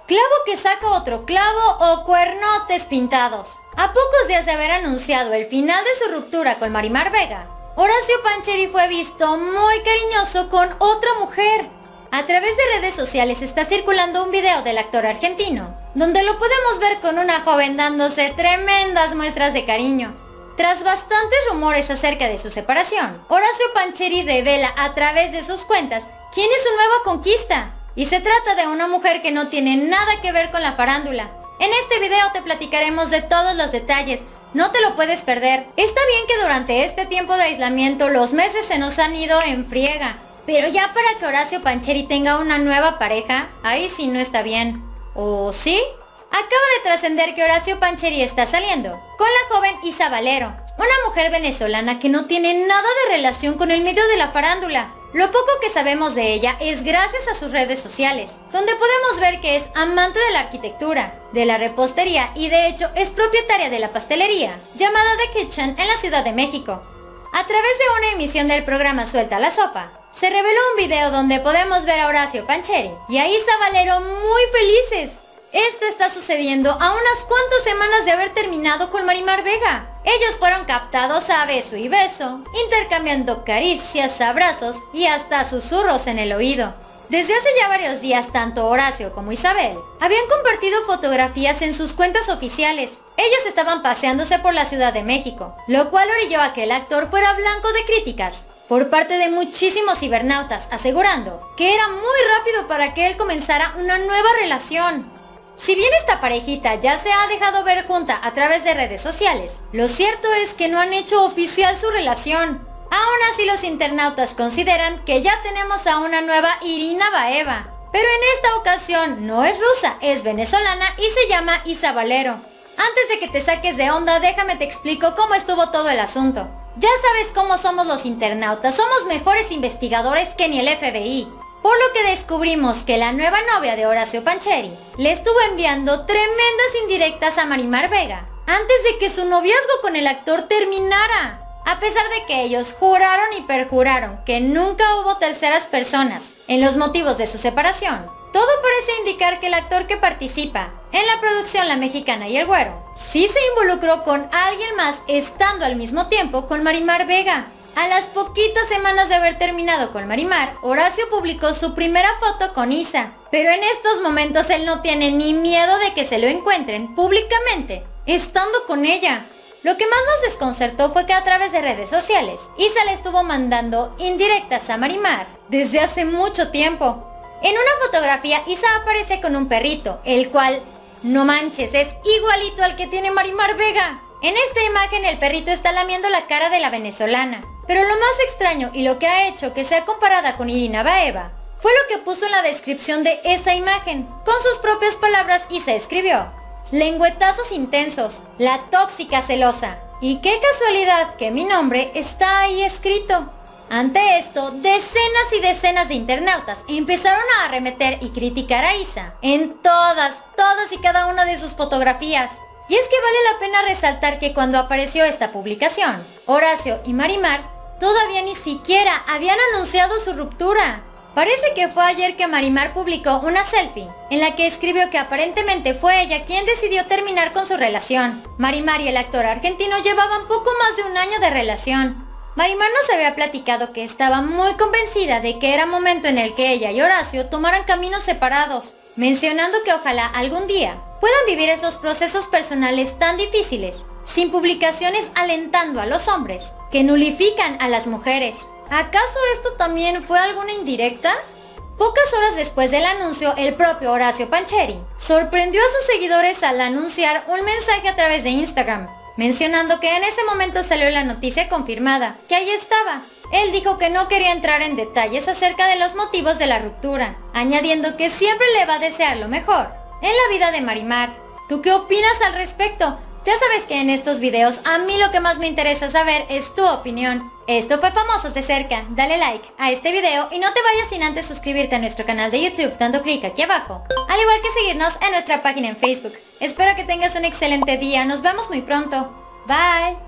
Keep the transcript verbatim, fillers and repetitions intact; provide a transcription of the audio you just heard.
Clavo que saca otro clavo o cuernotes pintados. A pocos días de haber anunciado el final de su ruptura con Marimar Vega, Horacio Pancheri fue visto muy cariñoso con otra mujer. A través de redes sociales está circulando un video del actor argentino, donde lo podemos ver con una joven dándose tremendas muestras de cariño. Tras bastantes rumores acerca de su separación, Horacio Pancheri revela a través de sus cuentas quién es su nueva conquista. Y se trata de una mujer que no tiene nada que ver con la farándula. En este video te platicaremos de todos los detalles, no te lo puedes perder. Está bien que durante este tiempo de aislamiento los meses se nos han ido en friega, pero ya para que Horacio Pancheri tenga una nueva pareja, ahí sí no está bien. ¿O sí? Acaba de trascender que Horacio Pancheri está saliendo con la joven Isa Valero, una mujer venezolana que no tiene nada de relación con el medio de la farándula. Lo poco que sabemos de ella es gracias a sus redes sociales, donde podemos ver que es amante de la arquitectura, de la repostería y de hecho es propietaria de la pastelería llamada The Kitchen en la Ciudad de México. A través de una emisión del programa Suelta la Sopa, se reveló un video donde podemos ver a Horacio Pancheri y a Isa Valero muy felices. Esto está sucediendo a unas cuantas semanas de haber terminado con Marimar Vega. Ellos fueron captados a beso y beso, intercambiando caricias, abrazos y hasta susurros en el oído. Desde hace ya varios días, tanto Horacio como Isabel habían compartido fotografías en sus cuentas oficiales. Ellos estaban paseándose por la Ciudad de México, lo cual orilló a que el actor fuera blanco de críticas por parte de muchísimos cibernautas, asegurando que era muy rápido para que él comenzara una nueva relación. Si bien esta parejita ya se ha dejado ver junta a través de redes sociales, lo cierto es que no han hecho oficial su relación. Aún así los internautas consideran que ya tenemos a una nueva Irina Baeva, pero en esta ocasión no es rusa, es venezolana y se llama Isa Valero. Antes de que te saques de onda, déjame te explico cómo estuvo todo el asunto. Ya sabes cómo somos los internautas, somos mejores investigadores que ni el F B I. Por lo que descubrimos que la nueva novia de Horacio Pancheri le estuvo enviando tremendas indirectas a Marimar Vega antes de que su noviazgo con el actor terminara. A pesar de que ellos juraron y perjuraron que nunca hubo terceras personas en los motivos de su separación, todo parece indicar que el actor que participa en la producción La Mexicana y el Güero sí se involucró con alguien más estando al mismo tiempo con Marimar Vega. A las poquitas semanas de haber terminado con Marimar, Horacio publicó su primera foto con Isa, pero en estos momentos él no tiene ni miedo de que se lo encuentren públicamente, estando con ella. Lo que más nos desconcertó fue que a través de redes sociales, Isa le estuvo mandando indirectas a Marimar desde hace mucho tiempo. En una fotografía, Isa aparece con un perrito, el cual, no manches, es igualito al que tiene Marimar Vega. En esta imagen el perrito está lamiendo la cara de la venezolana. Pero lo más extraño y lo que ha hecho que sea comparada con Irina Baeva fue lo que puso en la descripción de esa imagen. Con sus propias palabras Isa escribió: lengüetazos intensos, la tóxica celosa. Y qué casualidad que mi nombre está ahí escrito. Ante esto, decenas y decenas de internautas empezaron a arremeter y criticar a Isa en todas, todas y cada una de sus fotografías. Y es que vale la pena resaltar que cuando apareció esta publicación, Horacio y Marimar todavía ni siquiera habían anunciado su ruptura. Parece que fue ayer que Marimar publicó una selfie en la que escribió que aparentemente fue ella quien decidió terminar con su relación. Marimar y el actor argentino llevaban poco más de un año de relación. Marimar nos había platicado que estaba muy convencida de que era momento en el que ella y Horacio tomaran caminos separados, mencionando que ojalá algún día puedan vivir esos procesos personales tan difíciles, sin publicaciones alentando a los hombres que nulifican a las mujeres. ¿Acaso esto también fue alguna indirecta? Pocas horas después del anuncio, el propio Horacio Pancheri sorprendió a sus seguidores al anunciar un mensaje a través de Instagram, mencionando que en ese momento salió la noticia confirmada, que ahí estaba. Él dijo que no quería entrar en detalles acerca de los motivos de la ruptura, añadiendo que siempre le va a desear lo mejor en la vida de Marimar. ¿Tú qué opinas al respecto? Ya sabes que en estos videos a mí lo que más me interesa saber es tu opinión. Esto fue Famosos de Cerca. Dale like a este video y no te vayas sin antes suscribirte a nuestro canal de YouTube dando clic aquí abajo, al igual que seguirnos en nuestra página en Facebook. Espero que tengas un excelente día. Nos vemos muy pronto. Bye.